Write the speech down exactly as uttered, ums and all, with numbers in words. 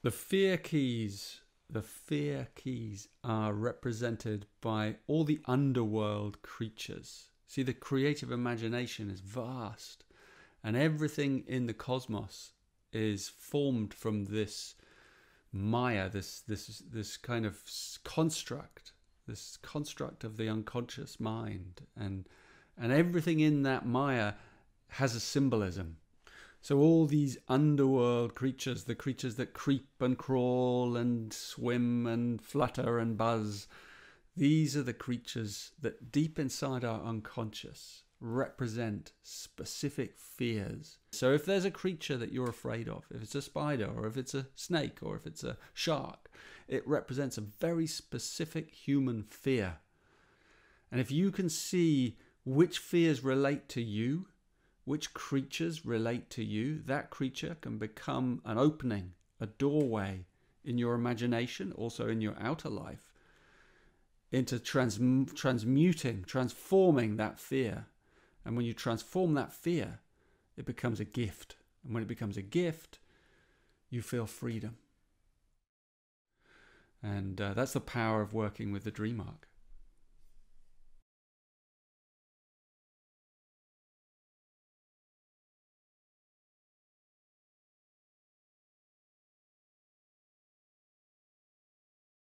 The fear keys, the fear keys are represented by all the underworld creatures. See, the creative imagination is vast, and everything in the cosmos is formed from this Maya, this this this kind of construct, this construct of the unconscious mind, and and everything in that Maya has a symbolism. So all these underworld creatures, the creatures that creep and crawl and swim and flutter and buzz, these are the creatures that deep inside our unconscious represent specific fears. So if there's a creature that you're afraid of, if it's a spider or if it's a snake or if it's a shark, it represents a very specific human fear. And if you can see which fears relate to you, which creatures relate to you, that creature can become an opening, a doorway in your imagination, also in your outer life, into trans transmuting, transforming that fear. And when you transform that fear, it becomes a gift. And when it becomes a gift, you feel freedom. And uh, that's the power of working with the dream arc.